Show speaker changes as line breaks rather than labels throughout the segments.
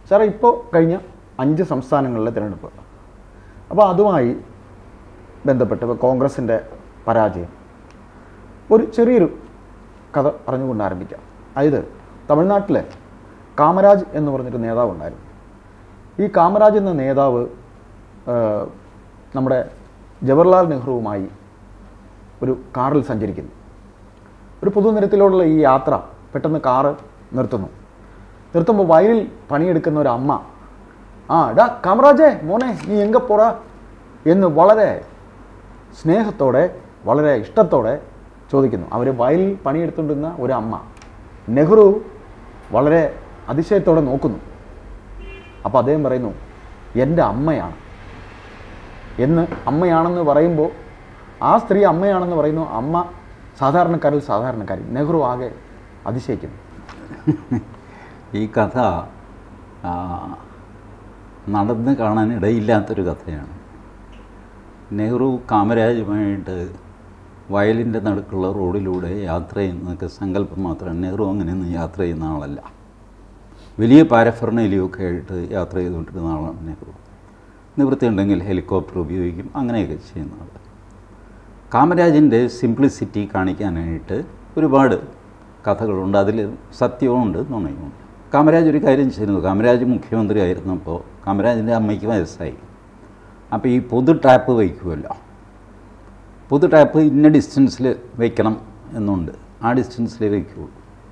സാറേ, ഇപ്പോൾ കഴിഞ്ഞ 5 സംസ്ഥാനങ്ങളിലെ തിരഞ്ഞെടുപ്പ്, അപ്പോൾ അതുമായി ബന്ധപ്പെട്ട് ഇപ്പോൾ കോൺഗ്രസിൻ്റെ പരാജയം ഒരു ചെറിയൊരു കഥ പറഞ്ഞുകൊണ്ട് ആരംഭിക്കാം. അതായത് തമിഴ്നാട്ടിലെ കാമരാജ് എന്ന് പറഞ്ഞൊരു നേതാവ് ഉണ്ടായിരുന്നു. ഈ കാമരാജ് എന്ന നേതാവ് നമ്മുടെ ജവഹർലാൽ നെഹ്റുവുമായി ഒരു കാറിൽ സഞ്ചരിക്കുന്നു. ഒരു പൊതുനിരത്തിലുള്ള ഈ യാത്ര പെട്ടെന്ന് കാറ് നിർത്തുമ്പോൾ വയലിൽ പണിയെടുക്കുന്ന ഒരു അമ്മ, ഡാ കാമരാജേ മോനെ, നീ എങ്ക പോടാ എന്ന് വളരെ സ്നേഹത്തോടെ വളരെ ഇഷ്ടത്തോടെ ചോദിക്കുന്നു. അവർ വയലിൽ പണിയെടുത്തുകൊണ്ടിരുന്ന ഒരു അമ്മ. നെഹ്റു വളരെ അതിശയത്തോടെ നോക്കുന്നു. അപ്പോൾ അദ്ദേഹം പറയുന്നു, എൻ്റെ അമ്മയാണ് അമ്മയാണെന്ന് പറയുമ്പോൾ ആ സ്ത്രീ അമ്മയാണെന്ന് പറയുന്നു. അമ്മ സാധാരണക്കാരിൽ സാധാരണക്കാരി. നെഹ്റു ആകെ അതിശയിക്കുന്നു.
ഈ കഥ നടന്ന് കാണാനിടയില്ലാത്തൊരു കഥയാണ്. നെഹ്റു കാമരാജുമായിട്ട് വയലിൻ്റെ നടുക്കുള്ള റോഡിലൂടെ യാത്ര ചെയ്യുന്നതൊക്കെ സങ്കല്പം മാത്രമാണ്. നെഹ്റു അങ്ങനെയൊന്നും യാത്ര ചെയ്യുന്ന ആളല്ല. വലിയ പാരഫെർണേലിയൊക്കെ ആയിട്ട് യാത്ര ചെയ്തുകൊണ്ടിരുന്ന ആളാണ് നെഹ്റു. നിവൃത്തി ഉണ്ടെങ്കിൽ ഹെലികോപ്റ്റർ ഉപയോഗിക്കും, അങ്ങനെയൊക്കെ ചെയ്യുന്ന ആൾ. കാമരാജിൻ്റെ സിംപ്ലിസിറ്റി കാണിക്കാനായിട്ട് ഒരുപാട് കഥകളുണ്ട്. അതിൽ സത്യവുമുണ്ട്, നുണയുമുണ്ട്. കാമരാജ് ഒരു കാര്യം ചെയ്യുന്നു. കാമരാജ് മുഖ്യമന്ത്രി ആയിരുന്നപ്പോൾ കാമരാജിൻ്റെ അമ്മയ്ക്ക് വയസ്സായി. അപ്പോൾ ഈ പൊതു ടാപ്പ് വയ്ക്കുമല്ലോ, പൊതു ടാപ്പ് ഇന്ന ഡിസ്റ്റൻസിൽ വയ്ക്കണം എന്നുണ്ട്. ആ ഡിസ്റ്റൻസിലേ വയ്ക്കുള്ളൂ.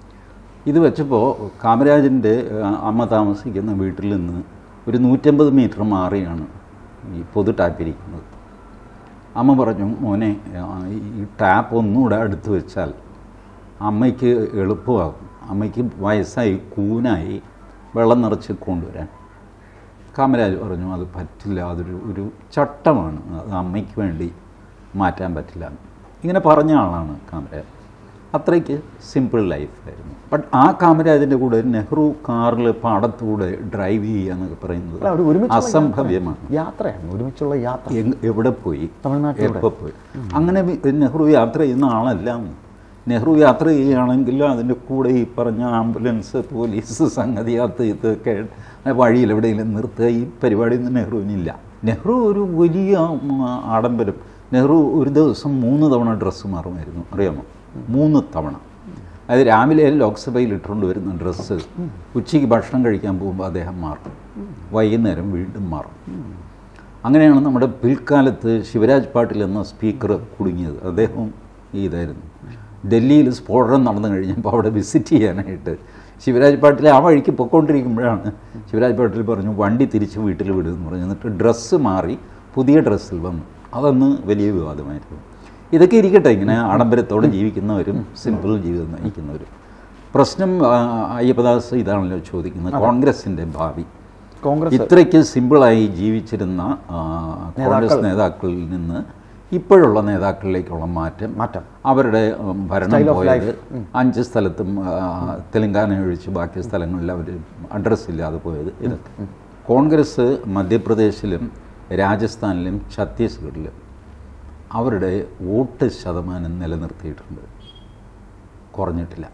ഇത് വെച്ചപ്പോൾ കാമരാജിൻ്റെ അമ്മ താമസിക്കുന്ന വീട്ടിൽ നിന്ന് ഒരു 150 മീറ്റർ മാറിയാണ് ഈ പൊതു ടാപ്പിരിക്കുന്നത്. അമ്മ പറഞ്ഞു, മോനെ, ഈ ടാപ്പ് ഒന്നുകൂടെ അടുത്ത് വെച്ചാൽ അമ്മയ്ക്ക് എളുപ്പമാകും. അമ്മയ്ക്ക് വയസ്സായി, കൂനായി, വെള്ളം നിറച്ച് കൊണ്ടുവരാൻ. കാമരാജ് പറഞ്ഞു, അത് പറ്റില്ല, അതൊരു ചട്ടമാണ്, അത് അമ്മയ്ക്ക് വേണ്ടി മാറ്റാൻ പറ്റില്ല. ഇങ്ങനെ പറഞ്ഞ ആളാണ് കാമരാജ്. അത്രയ്ക്ക് സിമ്പിൾ ലൈഫായിരുന്നു. ബട്ട് ആ കാമരാജിൻ്റെ കൂടെ നെഹ്റു കാറിൽ പാടത്തൂടെ ഡ്രൈവ് ചെയ്യുക എന്നൊക്കെ പറയുന്നത് അസംഭവ്യമാണ്.
യാത്രയാണ്, ഒരുമിച്ചുള്ള യാത്ര.
എവിടെ പോയി, എപ്പോൾ പോയി? അങ്ങനെ നെഹ്റു യാത്ര ചെയ്യുന്ന ആളല്ല. നെഹ്റു യാത്ര ചെയ്യുകയാണെങ്കിൽ അതിൻ്റെ കൂടെ ഈ പറഞ്ഞ ആംബുലൻസ്, പോലീസ്, സംഗതി, ഇതൊക്കെ വഴിയിൽ എവിടെയെങ്കിലും നിർത്തുക, ഈ പരിപാടിയൊന്നും നെഹ്റുവിനില്ല. നെഹ്റു ഒരു വലിയ ആഡംബരം. നെഹ്റു ഒരു ദിവസം 3 തവണ ഡ്രസ്സ് മാറുമായിരുന്നു, അറിയാമോ? 3 തവണ. അതായത് രാവിലെ ലോക്സഭയിൽ ഇട്ടുകൊണ്ട് വരുന്ന ഡ്രസ്സ് ഉച്ചയ്ക്ക് ഭക്ഷണം കഴിക്കാൻ പോകുമ്പോൾ അദ്ദേഹം മാറും, വൈകുന്നേരം വീണ്ടും മാറും. അങ്ങനെയാണ് നമ്മുടെ പിൽക്കാലത്ത് ശിവരാജ് പാട്ടീൽ എന്ന സ്പീക്കർ കുടുങ്ങിയത്. അദ്ദേഹം ഇതായിരുന്നു. ഡൽഹിയിൽ സ്ഫോടനം നടന്നു കഴിഞ്ഞപ്പോൾ അവിടെ വിസിറ്റ് ചെയ്യാനായിട്ട് ശിവരാജ് പാട്ടീൽ ആ വഴിക്ക് പൊയ്ക്കൊണ്ടിരിക്കുമ്പോഴാണ് ശിവരാജ് പാട്ടീൽ പറഞ്ഞു, വണ്ടി തിരിച്ച് വീട്ടിൽ വിടുമെന്ന് പറഞ്ഞു. എന്നിട്ട് ഡ്രസ്സ് മാറി പുതിയ ഡ്രസ്സിൽ വന്നു. അതൊന്ന് വലിയ വിവാദമായിരുന്നു. ഇതൊക്കെ ഇരിക്കട്ടെ, ഇങ്ങനെ ആഡംബരത്തോടെ ജീവിക്കുന്നവരും സിമ്പിൾ ജീവിതം നയിക്കുന്നവരും. പ്രശ്നം അയ്യപ്പദാസ് ഇതാണല്ലോ ചോദിക്കുന്നത്, കോൺഗ്രസിൻ്റെ ഭാവി. ഇത്രയ്ക്ക് സിമ്പിളായി ജീവിച്ചിരുന്ന കോൺഗ്രസ് നേതാക്കളിൽ നിന്ന് ഇപ്പോഴുള്ള നേതാക്കളിലേക്കുള്ള മാറ്റം, അവരുടെ ഭരണം പോയത് 5 സ്ഥലത്തും തെലങ്കാന ഒഴിച്ച് ബാക്കി സ്ഥലങ്ങളിൽ അവർ അഡ്രസ്സ് ഇല്ലാതെ പോയത്, ഇതൊക്കെ. കോൺഗ്രസ് മധ്യപ്രദേശിലും രാജസ്ഥാനിലും ഛത്തീസ്ഗഡിലും അവരുടെ വോട്ട് ശതമാനം നിലനിർത്തിയിട്ടുണ്ട്, കുറഞ്ഞിട്ടില്ല.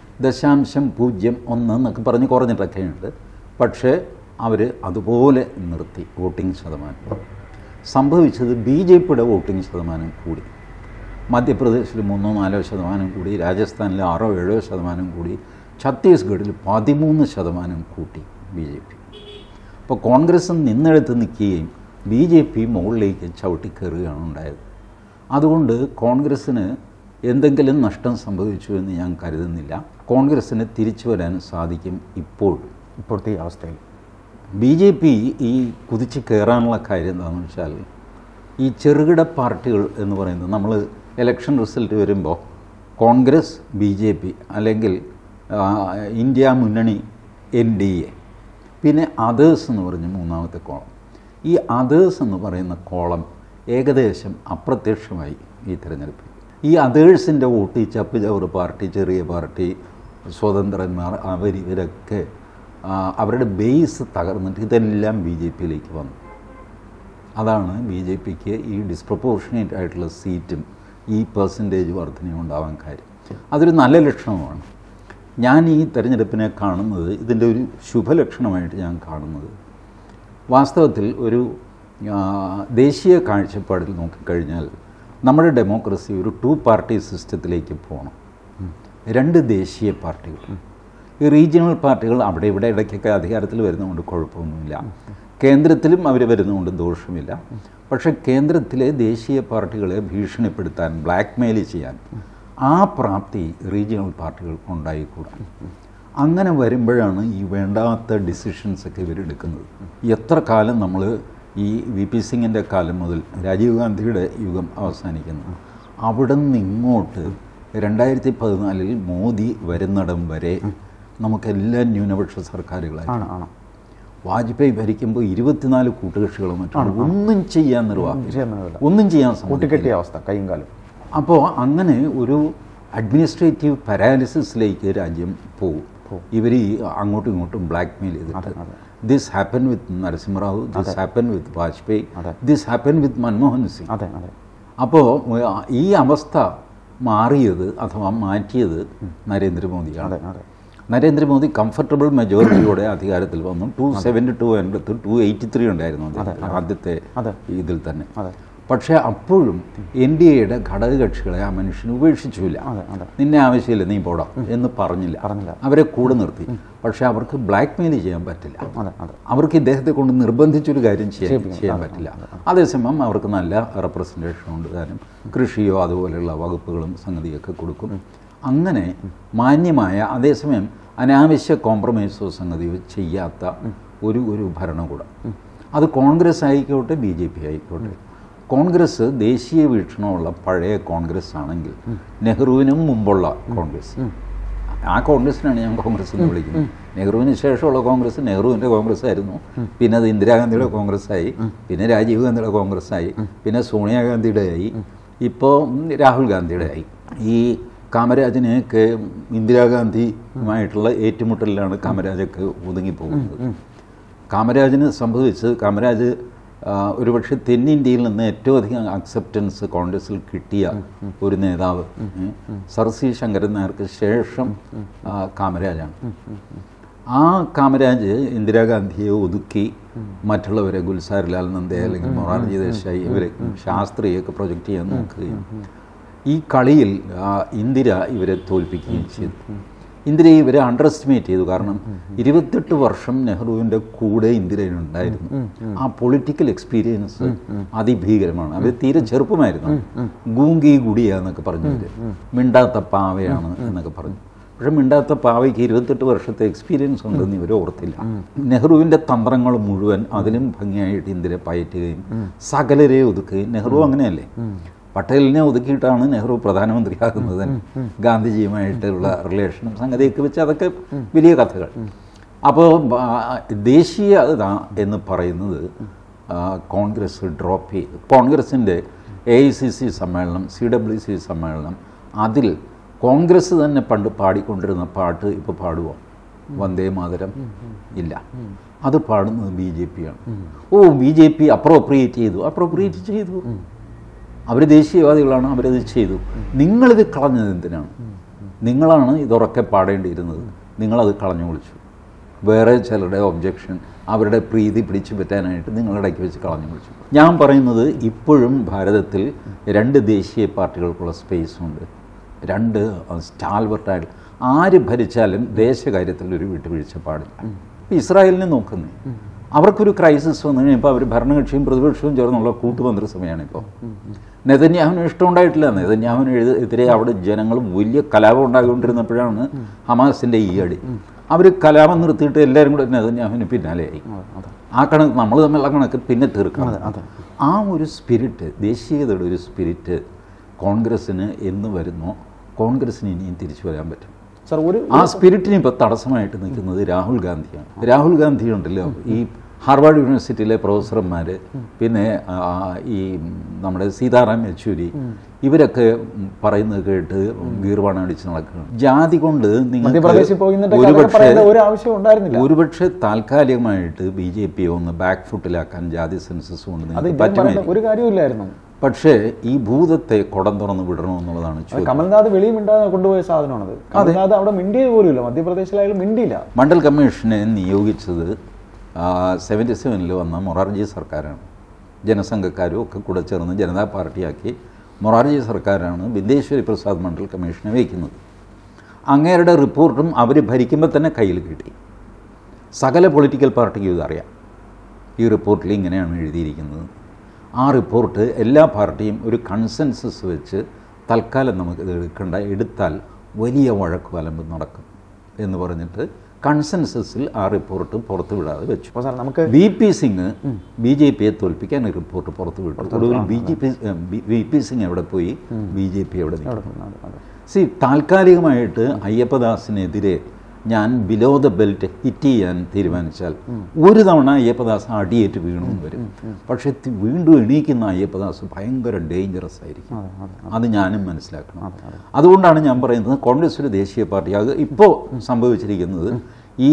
0.01 എന്നൊക്കെ പറഞ്ഞ് കുറഞ്ഞിട്ടൊക്കെയുണ്ട്. പക്ഷേ അവർ അതുപോലെ നിർത്തി വോട്ടിംഗ് ശതമാനം. സംഭവിച്ചത് BJPയുടെ വോട്ടിംഗ് ശതമാനം കൂടി. മധ്യപ്രദേശിൽ 3-4% കൂടി, രാജസ്ഥാനിൽ 6-7% കൂടി, ഛത്തീസ്ഗഡിൽ 13% കൂട്ടി BJP. അപ്പോൾ കോൺഗ്രസ് നിന്നെടുത്ത് നിൽക്കുകയും BJP മുകളിലേക്ക് ചവിട്ടിക്കയറുകയാണ് ഉണ്ടായത്. അതുകൊണ്ട് കോൺഗ്രസ്സിന് എന്തെങ്കിലും നഷ്ടം സംഭവിച്ചു എന്ന് ഞാൻ കരുതുന്നില്ല. കോൺഗ്രസ്സിന് തിരിച്ചു വരാൻ സാധിക്കും ഇപ്പോഴത്തെ അവസ്ഥയിൽ. BJP ഈ കുതിച്ച് കയറാനുള്ള കാര്യം എന്താണെന്ന് വെച്ചാൽ, ഈ ചെറുകിട പാർട്ടികൾ എന്ന് പറയുന്നത്, നമ്മൾ ഇലക്ഷൻ റിസൾട്ട് വരുമ്പോൾ കോൺഗ്രസ്, BJP അല്ലെങ്കിൽ ഇന്ത്യ മുന്നണി, NDA, പിന്നെ അതേഴ്സ് എന്ന് പറഞ്ഞ് 3ാമത്തെ കോളം. ഈ അതേഴ്സ് എന്ന് പറയുന്ന കോളം ഏകദേശം അപ്രത്യക്ഷമായി ഈ തിരഞ്ഞെടുപ്പിൽ. ഈ അതേഴ്സിൻ്റെ വോട്ട്, ഈ ചപ്പ് ചവറ് പാർട്ടി, ചെറിയ പാർട്ടി, സ്വതന്ത്രന്മാർ, ഇവരൊക്കെ അവരുടെ ബേസ് തകർന്നിട്ട് ഇതെല്ലാം BJPയിലേക്ക് വന്നു. അതാണ് BJPക്ക് ഈ ഡിസ്പ്രപ്പോർഷനേറ്റ് ആയിട്ടുള്ള സീറ്റും ഈ പെർസെൻറ്റേജ് വർധനയും ഉണ്ടാവാൻ കാര്യം. അതൊരു നല്ല ലക്ഷണമാണ്. ഞാൻ ഈ തെരഞ്ഞെടുപ്പിനെ കാണുന്നത് ഇതിൻ്റെ ഒരു ശുഭലക്ഷണമായിട്ട് ഞാൻ കാണുന്നത് വാസ്തവത്തിൽ ഒരു ദേശീയ കാഴ്ചപ്പാടിൽ നോക്കിക്കഴിഞ്ഞാൽ നമ്മുടെ ഡെമോക്രസി ഒരു 2 പാർട്ടി സിസ്റ്റത്തിലേക്ക് പോകണം. 2 ദേശീയ പാർട്ടികൾ. ഈ റീജിയണൽ പാർട്ടികൾ അവിടെ ഇവിടെ ഇടയ്ക്കൊക്കെ അധികാരത്തിൽ വരുന്നതുകൊണ്ട് കുഴപ്പമൊന്നുമില്ല, കേന്ദ്രത്തിലും അവർ വരുന്നതുകൊണ്ട് ദോഷമില്ല. പക്ഷേ കേന്ദ്രത്തിലെ ദേശീയ പാർട്ടികളെ ഭീഷണിപ്പെടുത്താൻ, ബ്ലാക്ക് മെയിൽ ചെയ്യാൻ ആ പ്രാപ്തി റീജിയണൽ പാർട്ടികൾക്ക് ഉണ്ടായിക്കൂടാ. അങ്ങനെ വരുമ്പോഴാണ് ഈ വേണ്ടാത്ത ഡിസിഷൻസൊക്കെ ഇവരെടുക്കുന്നത്. എത്ര കാലം നമ്മൾ ഈ വി പി സിംഗിൻ്റെ കാലം മുതൽ രാജീവ് ഗാന്ധിയുടെ യുഗം അവസാനിക്കുന്നു, അവിടെ നിന്ന് ഇങ്ങോട്ട് 2014 മോദി വരുന്നിടം വരെ നമുക്കെല്ലാം ന്യൂനപക്ഷ സർക്കാരുകളാണ്. വാജ്പേയി ഭരിക്കുമ്പോൾ 24 കൂട്ടുകക്ഷികളും മറ്റും ഒന്നും ചെയ്യാൻ ഒന്നും ചെയ്യാൻ
കൂട്ടിക്കെട്ടിയ അവസ്ഥ കൈയും കാലം.
അപ്പോൾ അങ്ങനെ ഒരു അഡ്മിനിസ്ട്രേറ്റീവ് പാരാലിസിസിലേക്ക് രാജ്യം പോകും. ഇവർ അങ്ങോട്ടും ഇങ്ങോട്ടും ബ്ലാക്ക് മെയിൽ ചെയ്തിട്ട് this happen with Narasimha Rao, this happen with Vajpayee, this happen with Manmohan Singh. അപ്പോൾ ഈ അവസ്ഥ മാറിയത് അഥവാ മാറ്റിയത് നരേന്ദ്രമോദിയാണ്. നരേന്ദ്രമോദി കംഫർട്ടബിൾ മെജോറിറ്റിയോടെ അധികാരത്തിൽ വന്നു. 272 എന്നത് 283 ഉണ്ടായിരുന്നു ആദ്യത്തെ ഇതിൽ തന്നെ. പക്ഷേ അപ്പോഴും NDAയുടെ ഘടകകക്ഷികളെ ആ മനുഷ്യന് ഉപേക്ഷിച്ചില്ല. നിന്നെ ആവശ്യമില്ല, നീ പോടാം എന്ന് പറഞ്ഞില്ല. അവരെ കൂടെ നിർത്തി. പക്ഷേ അവർക്ക് ബ്ലാക്ക് മെയിൽ ചെയ്യാൻ പറ്റില്ല. അവർക്ക് ഇദ്ദേഹത്തെ കൊണ്ട് നിർബന്ധിച്ചൊരു കാര്യം ചെയ്യാൻ പറ്റില്ല. അതേസമയം അവർക്ക് നല്ല റെപ്രസെൻറ്റേഷൻ ഉണ്ട്. കാരണം കൃഷിയോ അതുപോലെയുള്ള വകുപ്പുകളും സംഗതിയൊക്കെ കൊടുക്കും. അങ്ങനെ മാന്യമായ, അതേസമയം അനാവശ്യ കോംപ്രമൈസോ സംഗതിയോ ചെയ്യാത്ത ഒരു ഭരണകൂടം. അത് കോൺഗ്രസ് ആയിക്കോട്ടെ BJP ആയിക്കോട്ടെ. കോൺഗ്രസ് ദേശീയ വീക്ഷണമുള്ള പഴയ കോൺഗ്രസ് ആണെങ്കിൽ നെഹ്റുവിനും മുമ്പുള്ള കോൺഗ്രസ്, ആ കോൺഗ്രസിനാണ് ഞാൻ കോൺഗ്രസ് എന്ന് വിളിക്കുന്നത്. നെഹ്റുവിന് ശേഷമുള്ള കോൺഗ്രസ് നെഹ്റുവിൻ്റെ കോൺഗ്രസ് ആയിരുന്നു. പിന്നെ അത് ഇന്ദിരാഗാന്ധിയുടെ കോൺഗ്രസ്സായി, പിന്നെ രാജീവ് ഗാന്ധിയുടെ കോൺഗ്രസ്സായി, പിന്നെ സോണിയാഗാന്ധിയുടെ ആയി, ഇപ്പോൾ രാഹുൽ ഗാന്ധിയുടെ ആയി. ഈ കാമരാജിനെയൊക്കെ ഇന്ദിരാഗാന്ധിയുമായിട്ടുള്ള ഏറ്റുമുട്ടലിലാണ് കാമരാജൊക്കെ ഒതുങ്ങിപ്പോകുന്നത്. കാമരാജിന് സംഭവിച്ച്, കാമരാജ് ഒരുപക്ഷെ തെന്നിന്ത്യയിൽ നിന്ന് ഏറ്റവും അധികം അക്സെപ്റ്റൻസ് കോൺഗ്രസിൽ കിട്ടിയ ഒരു നേതാവ് സർ സി ശങ്കരൻ നായർക്ക് ശേഷം കാമരാജാണ്. ആ കാമരാജ് ഇന്ദിരാഗാന്ധിയെ ഒതുക്കി മറ്റുള്ളവരെ ഗുൽസാരിലാൽ നന്ദെ അല്ലെങ്കിൽ മൊറാർജി ദേശായി ഇവരെ ശാസ്ത്രിയൊക്കെ പ്രൊജക്റ്റ് ചെയ്യാൻ നോക്കുകയും ഈ കളിയിൽ ഇന്ദിര ഇവരെ തോൽപ്പിക്കുകയും ചെയ്തു. ഇന്ദിരയെ ഇവരെ അണ്ടർ എസ്റ്റിമേറ്റ് ചെയ്തു. കാരണം 28 വർഷം നെഹ്റുവിൻ്റെ കൂടെ ഇന്ദിരയുണ്ടായിരുന്നു. ആ പൊളിറ്റിക്കൽ എക്സ്പീരിയൻസ് അതിഭീകരമാണ്. അവർ തീരെ ചെറുപ്പമായിരുന്നു. ഗൂങ്കി ഗുഡിയ എന്നൊക്കെ പറഞ്ഞിട്ട് മിണ്ടാത്ത പാവയാണ് എന്നൊക്കെ പറഞ്ഞു. പക്ഷെ മിണ്ടാത്ത പാവയ്ക്ക് 28 വർഷത്തെ എക്സ്പീരിയൻസ് ഉണ്ടെന്ന് ഇവർ ഓർത്തില്ല. നെഹ്റുവിൻ്റെ തന്ത്രങ്ങൾ മുഴുവൻ അതിലും ഭംഗിയായിട്ട് ഇന്ദിര പയറ്റുകയും സകലരെ ഒതുക്കുകയും. നെഹ്റു അങ്ങനെയല്ലേ, പട്ടേലിനെ ഒതുക്കിയിട്ടാണ് നെഹ്റു പ്രധാനമന്ത്രിയാകുന്നത്. ഗാന്ധിജിയുമായിട്ടുള്ള റിലേഷനും സംഗതിയൊക്കെ വെച്ച് അതൊക്കെ വലിയ കഥകൾ. അപ്പോൾ ദേശീയത എന്ന് പറയുന്നത് കോൺഗ്രസ് ഡ്രോപ്പ് ചെയ്തു. കോൺഗ്രസിൻ്റെ AICC സമ്മേളനം, CWC സമ്മേളനം, അതിൽ കോൺഗ്രസ് തന്നെ പണ്ട് പാടിക്കൊണ്ടിരുന്ന പാട്ട് ഇപ്പോൾ പാടുമോ? വന്ദേ മാതരം ഇല്ല. അത് പാടുന്നത് BJP ആണ്. BJP അപ്രോപ്രിയേറ്റ് ചെയ്തു. അവർ ദേശീയവാദികളാണ്, അവരത് ചെയ്തു. നിങ്ങളിത് കളഞ്ഞത് എന്തിനാണ്? നിങ്ങളാണ് ഇതുറക്കെ പാടേണ്ടിയിരുന്നത്. നിങ്ങളത് കളഞ്ഞു വിളിച്ചു. വേറെ ചിലരുടെ ഒബ്ജക്ഷൻ, അവരുടെ പ്രീതി പിടിച്ചു പറ്റാനായിട്ട് നിങ്ങളിടയ്ക്ക് വെച്ച് കളഞ്ഞു വിളിച്ചു. ഞാൻ പറയുന്നത് ഇപ്പോഴും ഭാരതത്തിൽ 2 ദേശീയ പാർട്ടികൾക്കുള്ള സ്പേസുണ്ട്. 2 സ്റ്റാൽവർട്ടായിട്ട് ആര് ഭരിച്ചാലും ദേശകാര്യത്തിൽ ഒരു വിട്ടുവീഴ്ച പാടില്ല. ഇപ്പോൾ ഇസ്രായേലിനെ നോക്കുന്നേ, അവർക്കൊരു ക്രൈസിസ് വന്നു കഴിഞ്ഞപ്പോൾ അവർ ഭരണകക്ഷിയും പ്രതിപക്ഷവും ചേർന്നുള്ള കൂട്ടുമന്ത്രിസഭയാണ്. ഇപ്പോൾ നെതന്യാഹുവിന് ഇഷ്ടമുണ്ടായിട്ടില്ല. നെതന്യാഹുവിനെതിരെ അവിടെ ജനങ്ങൾ വലിയ കലാപം ഉണ്ടാക്കിക്കൊണ്ടിരുന്നപ്പോഴാണ് ഹമാസിൻ്റെ ഈ അടി. അവർ കലാപം നിർത്തിയിട്ട് എല്ലാവരും കൂടെ നെതന്യാഹുവിന് പിന്നാലെയായി. ആ കണക്ക് നമ്മൾ തമ്മിലുള്ള കണക്ക് പിന്നെ തീർക്കാം. ആ ഒരു സ്പിരിറ്റ്, ദേശീയതയുടെ ഒരു സ്പിരിറ്റ് കോൺഗ്രസ്സിന് എന്ന് വരുന്നോ, കോൺഗ്രസ്സിന് ഇനിയും തിരിച്ചു വരാൻ പറ്റും. ആ സ്പിരിറ്റിന് ഇപ്പോൾ തടസ്സമായിട്ട് നിൽക്കുന്നത് രാഹുൽ ഗാന്ധിയാണ്. രാഹുൽ ഗാന്ധി ഉണ്ടല്ലോ, ഈ ഹാർവാർഡ് യൂണിവേഴ്സിറ്റിയിലെ പ്രൊഫസർമാർ, പിന്നെ ഈ നമ്മുടെ സീതാറാം യെച്ചൂരി, ഇവരൊക്കെ പറയുന്നത് കേട്ട് ഗീർവാണം അടിച്ച് നടക്കുകയാണ്. ജാതി കൊണ്ട് ഒരുപക്ഷെ താൽക്കാലികമായിട്ട് BJP ഒന്ന് ബാക്ക് ഫുട്ടിലാക്കാൻ ജാതി സെൻസസ് കൊണ്ട്
ഒരു കാര്യമില്ലായിരുന്നു.
പക്ഷേ ഈ ഭൂതത്തെ കുടം തുറന്ന് വിടണമെന്നുള്ളതാണ് ചോദ്യം.
കമൽനാഥ് വെളിയും മിണ്ടാതെ കൊണ്ടുപോയ സാധനമാണത്. കമൽനാഥ് അവിടെ മിണ്ടിയത് പോലുമില്ല, മധ്യപ്രദേശിലായാലും മിണ്ടിയില്ല.
മണ്ഡൽ കമ്മീഷനെ നിയോഗിച്ചത് 77 വന്ന മൊറാർജി സർക്കാരാണ്. ജനസംഘക്കാരും ഒക്കെ കൂടെ ചേർന്ന് ജനതാ പാർട്ടിയാക്കി മൊറാർജി സർക്കാരാണ് ബിന്ദേശ്വരി പ്രസാദ് മണ്ഡൽ കമ്മീഷനെ വയ്ക്കുന്നത്. അങ്ങേരുടെ റിപ്പോർട്ടും അവർ ഭരിക്കുമ്പോൾ തന്നെ കയ്യിൽ കിട്ടി. സകല പൊളിറ്റിക്കൽ പാർട്ടിക്കും ഇതറിയാം, ഈ റിപ്പോർട്ടിൽ ഇങ്ങനെയാണ് എഴുതിയിരിക്കുന്നത്. ആ റിപ്പോർട്ട് എല്ലാ പാർട്ടിയും ഒരു കൺസെൻസസ് വെച്ച് തൽക്കാലം നമുക്ക് ഇത് എടുത്താൽ വലിയ വഴക്ക് വലമ്പ് നടക്കും എന്ന് പറഞ്ഞിട്ട് കൺസെൻസസിൽ ആ റിപ്പോർട്ട് പുറത്തു വിടാതെ വെച്ചു. നമുക്ക് VP സിംഗ് BJPയെ തോൽപ്പിക്കാൻ ഈ റിപ്പോർട്ട് പുറത്തു വിട്ടു. ഒടുവിൽ VP സിംഗ് എവിടെ പോയി, BJP എവിടെ നിൽക്കുന്നു? താൽക്കാലികമായിട്ട് അയ്യപ്പദാസിനെതിരെ ഞാൻ ബിലോ ദ ബെൽറ്റ് ഹിറ്റ് ചെയ്യാൻ തീരുമാനിച്ചാൽ ഒരു തവണ അയ്യപ്പദാസ് അടിയേറ്റ് വീണും വരും. പക്ഷെ വീണ്ടും എണീക്കുന്ന അയ്യപ്പദാസ് ഭയങ്കര ഡേഞ്ചറസ് ആയിരിക്കും. അത് ഞാനും മനസ്സിലാക്കണം. അതുകൊണ്ടാണ് ഞാൻ പറയുന്നത് കോൺഗ്രസ് ഒരു ദേശീയ പാർട്ടി. അത് ഇപ്പോൾ സംഭവിച്ചിരിക്കുന്നത് ഈ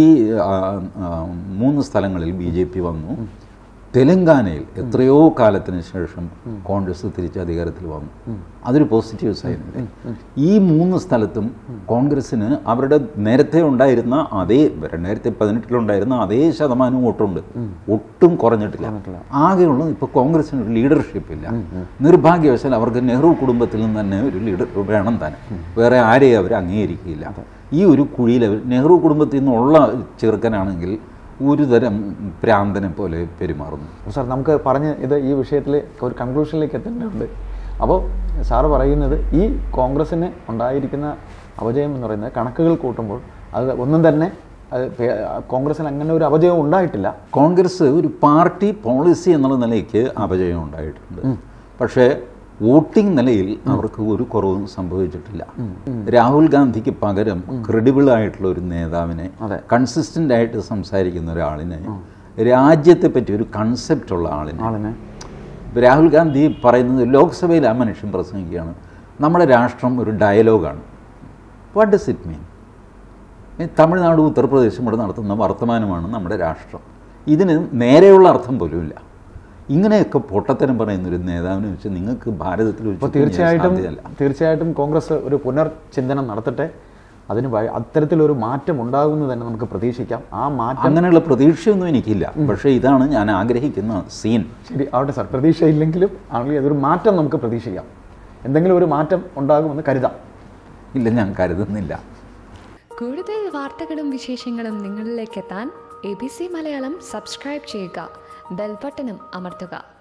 3 സ്ഥലങ്ങളിൽ BJP വന്നു. തെലങ്കാനയിൽ എത്രയോ കാലത്തിന് ശേഷം കോൺഗ്രസ് തിരിച്ച് അധികാരത്തിൽ വന്നു. അതൊരു പോസിറ്റീവ് സൈനാണ്. ഈ 3 സ്ഥലത്തും കോൺഗ്രസ്സിന് അവരുടെ നേരത്തെ ഉണ്ടായിരുന്ന അതേ 2018 അതേ ശതമാനം വോട്ടുണ്ട്. ഒട്ടും കുറഞ്ഞിട്ടില്ല. ആകെയുള്ള ഇപ്പോൾ കോൺഗ്രസ്സിന് ഒരു ലീഡർഷിപ്പ് ഇല്ല. നിർഭാഗ്യവശാൽ അവർക്ക് നെഹ്റു കുടുംബത്തിൽ നിന്ന് തന്നെ ഒരു ലീഡർ വേണം തന്നെ. വേറെ ആരെയും അവർ അംഗീകരിക്കില്ല. ഈ ഒരു കുഴിയിൽ നെഹ്റു കുടുംബത്തിൽ നിന്നുള്ള ചെറുക്കനാണെങ്കിൽ ഒരു തരം പ്രാന്തനെ പോലെ പെരുമാറുന്നു.
സാർ, നമുക്ക് പറഞ്ഞ് ഇത് ഈ വിഷയത്തിൽ ഒരു കൺക്ലൂഷനിലേക്ക് എത്തേണ്ടതുണ്ട്. അപ്പോൾ സാറ് പറയുന്നത് ഈ കോൺഗ്രസ്സിന് ഉണ്ടായിരിക്കുന്ന അപജയം എന്ന് പറയുന്നത് കണക്കുകൾ കൂട്ടുമ്പോൾ അത് ഒന്നും തന്നെ കോൺഗ്രസ്സിന് അങ്ങനെ ഒരു അപജയം ഉണ്ടായിട്ടില്ല.
കോൺഗ്രസ് ഒരു പാർട്ടി പോളിസി എന്നുള്ള നിലയ്ക്ക് അപജയം ഉണ്ടായിട്ടുണ്ട്. പക്ഷേ വോട്ടിംഗ് നിലയിൽ അവർക്ക് ഒരു കുറവും സംഭവിച്ചിട്ടില്ല. രാഹുൽ ഗാന്ധിക്ക് പകരം ക്രെഡിബിൾ ആയിട്ടുള്ള ഒരു നേതാവിനെ, കൺസിസ്റ്റൻ്റ് ആയിട്ട് സംസാരിക്കുന്ന ഒരാളിനെ, രാജ്യത്തെ പറ്റി ഒരു കൺസെപ്റ്റ് ഉള്ള ആളിനെ. രാഹുൽ ഗാന്ധി പറയുന്നത് ലോക്സഭയിൽ ആ മനുഷ്യൻ പ്രസംഗിക്കുകയാണ്, നമ്മുടെ രാഷ്ട്രം ഒരു ഡയലോഗാണ്. What does it mean? തമിഴ്നാടും ഉത്തർപ്രദേശും കൂടെ നടത്തുന്ന വർത്തമാനമാണ് നമ്മുടെ രാഷ്ട്രം. ഇതിന് നേരെയുള്ള അർത്ഥം പോലുമില്ല. ഇങ്ങനെയൊക്കെ പൊട്ടത്തരം പറയുന്നൊരു നേതാവിനെ വെച്ച് നിങ്ങൾക്ക് ഭാരതത്തിൽ
തീർച്ചയായിട്ടും കോൺഗ്രസ് ഒരു പുനർചിന്തനം നടത്തട്ടെ. അതിന് അത്തരത്തിലൊരു മാറ്റം ഉണ്ടാകുമെന്ന് തന്നെ നമുക്ക് പ്രതീക്ഷിക്കാം. ആ മാറ്റം
അങ്ങനെയുള്ള പ്രതീക്ഷയൊന്നും എനിക്കില്ല. പക്ഷേ ഇതാണ് ഞാൻ ആഗ്രഹിക്കുന്ന സീൻ.
ശരി, ആവട്ടെ സാർ. പ്രതീക്ഷയില്ലെങ്കിലും ആണെങ്കിൽ അതൊരു മാറ്റം നമുക്ക് പ്രതീക്ഷിക്കാം. എന്തെങ്കിലും ഒരു മാറ്റം ഉണ്ടാകുമെന്ന് കരുതാം.
ഇല്ല, ഞാൻ കരുതുന്നില്ല.
കൂടുതൽ വാർത്തകളും വിശേഷങ്ങളും നിങ്ങളിലേക്ക് എത്താൻ ABC മലയാളം സബ്സ്ക്രൈബ് ചെയ്യുക, ബെൽ ബട്ടണും അമർത്തുക.